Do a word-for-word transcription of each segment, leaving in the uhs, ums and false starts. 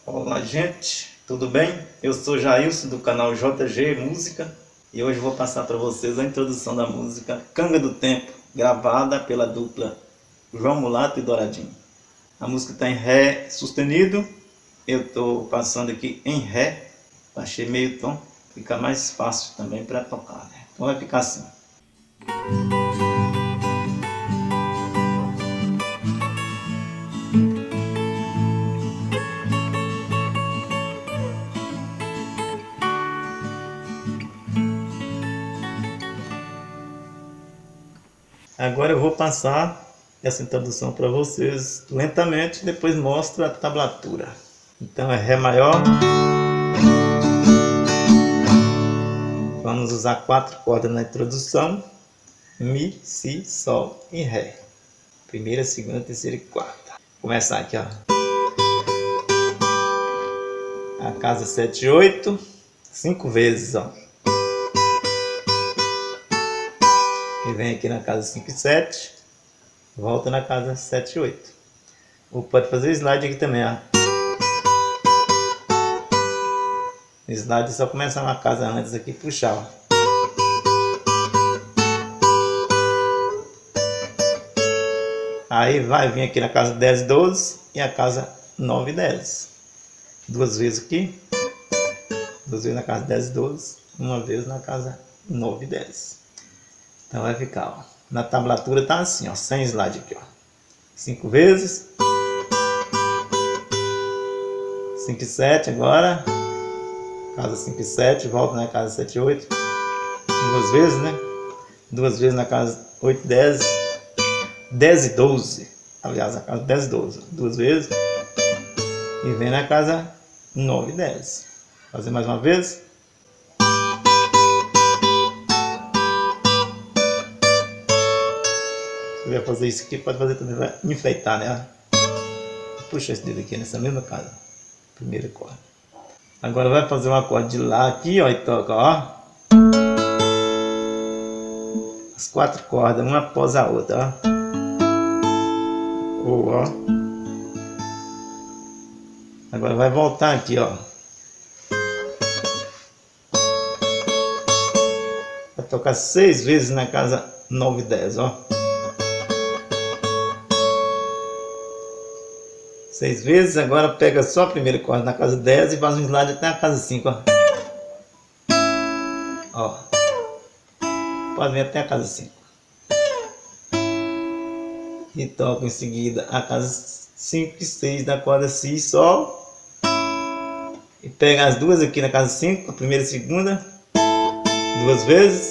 Olá gente, tudo bem? Eu sou Jailson do canal J G Música e hoje vou passar para vocês a introdução da música Canga do Tempo, gravada pela dupla João Mulato e Douradinho. A música está em Ré sustenido, eu estou passando aqui em Ré, baixei meio tom, fica mais fácil também para tocar, né? Então vai ficar assim. Agora eu vou passar essa introdução para vocês lentamente, depois mostro a tablatura. Então é Ré maior. Vamos usar quatro cordas na introdução: Mi, Si, Sol e Ré. Primeira, segunda, terceira e quarta. Vou começar aqui, ó. A casa sete, oito, cinco vezes, ó. E vem aqui na casa cinco e sete, volta na casa sete e oito. Ou pode fazer slide aqui também, ó. Slide é só começar uma casa antes aqui e puxar, ó. Aí vai vir aqui na casa dez, doze e a casa nove, dez. Duas vezes aqui, duas vezes na casa dez, doze, uma vez na casa nove, dez. Então vai ficar, ó. Na tablatura tá assim, ó, sem slide aqui, ó. Cinco vezes. cinco e sete agora. Casa cinco e sete, volta na casa sete e oito. Duas vezes, né? Duas vezes na casa oito, dez. dez e doze. Aliás, na casa dez e doze. Duas vezes. E vem na casa nove, dez. Fazer mais uma vez. Se vai fazer isso aqui, pode fazer também, vai enfeitar, né? Puxa esse dedo aqui nessa mesma casa. Primeira corda. Agora vai fazer um acorde de Lá aqui, ó, e toca, ó. As quatro cordas, uma após a outra, ó. Ou, ó. Agora vai voltar aqui, ó. Vai tocar seis vezes na casa nove, dez, ó. Seis vezes, agora pega só a primeira corda na casa dez e faz um slide até a casa cinco, ó. Ó. Pode vir até a casa cinco. E toca em seguida a casa cinco e seis da corda Si, Sol. E pega as duas aqui na casa cinco, a primeira e a segunda. Duas vezes.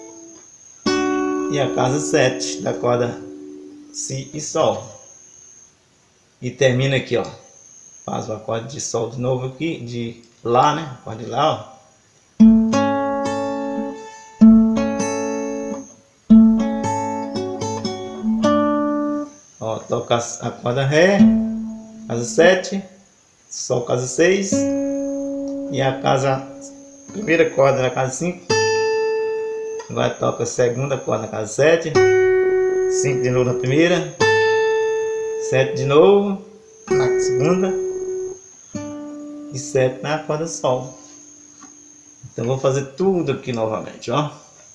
E a casa sete da corda Si e Sol. E termina aqui, ó. Faz o acorde de Sol de novo aqui, de Lá, né? Acorde de Lá, ó. Ó, toca a corda Ré, casa sete, Sol, casa seis. E a casa, primeira corda na casa cinco. Agora toca a segunda corda na casa sete. cinco de novo na primeira. sete de novo na segunda e sete na corda Sol. Então vou fazer tudo aqui novamente, ó.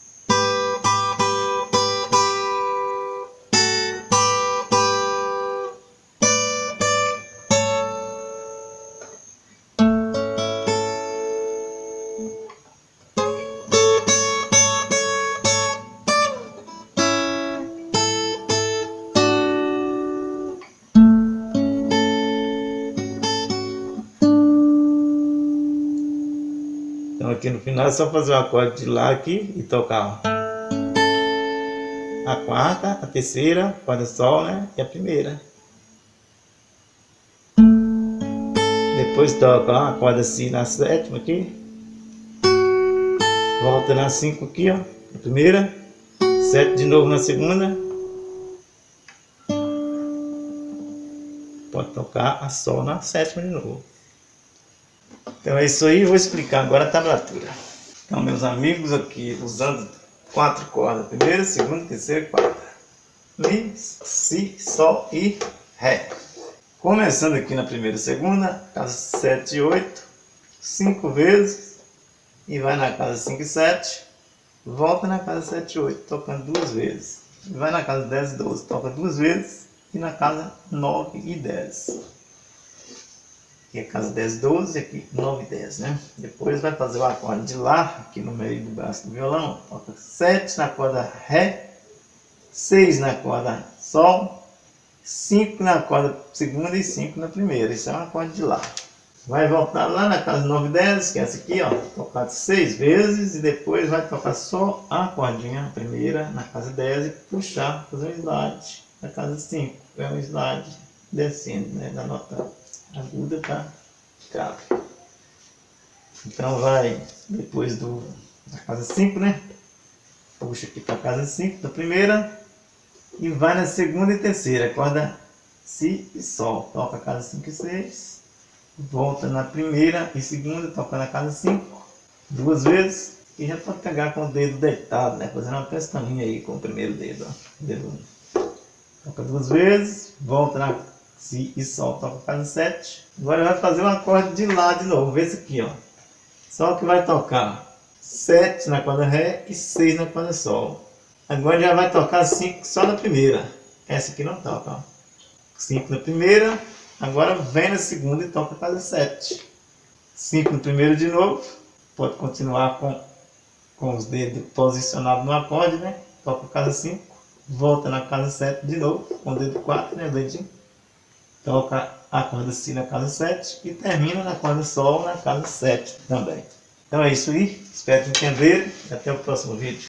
Então aqui no final é só fazer o acorde de Lá aqui e tocar, ó. A quarta, a terceira, corda Sol, né? E a primeira. Depois toca, ó, a corda Si na sétima aqui. Volta na cinco aqui, ó. Na primeira. sete de novo na segunda. Pode tocar a Sol na sétima de novo. Então é isso aí, vou explicar agora a tablatura. Então, meus amigos, aqui usando quatro cordas, primeira, segunda, terceira e quarta. Mi, Si, Sol e Ré. Começando aqui na primeira e segunda, casa sete e oito, cinco vezes, e vai na casa cinco e sete, volta na casa sete e oito, tocando duas vezes. E vai na casa dez e doze, toca duas vezes, e na casa nove e dez. Aqui é casa dez e doze, aqui nove e dez, né? Depois vai fazer o acorde de Lá, aqui no meio do braço do violão, toca sete na corda Ré, seis na corda Sol, cinco na corda segunda e cinco na primeira. Isso é um acorde de Lá. Vai voltar lá na casa nove e dez, que é essa aqui, ó, tocar seis vezes, e depois vai tocar só a cordinha, a primeira, na casa dez, e puxar, fazer um slide na casa cinco. É um slide descendo, né, da nota aguda para grave. Então vai, depois do, da casa cinco, né, puxa aqui para a casa cinco da primeira, e vai na segunda e terceira, corda Si e Sol, toca a casa cinco e seis, volta na primeira e segunda, toca na casa cinco, duas vezes, e já pode pegar com o dedo deitado, né, fazendo uma pestaninha aí com o primeiro dedo, ó, dedo um. Toca duas vezes, volta na Si e Sol, toca a casa sete, agora vai fazer um acorde de Lá de novo, esse aqui, ó, só que vai tocar sete na corda Ré e seis na corda Sol. Agora já vai tocar cinco só na primeira. Essa aqui não toca, ó. cinco na primeira. Agora vem na segunda e toca a casa sete. cinco no primeiro de novo. Pode continuar com, com os dedos posicionados no acorde, né? Toca a casa cinco. Volta na casa sete de novo. Com o dedo quatro, né? O dedinho. Toca a corda Si na casa sete. E termina na corda Sol na casa sete também. Então é isso aí. Espero que entenderem. Até o próximo vídeo.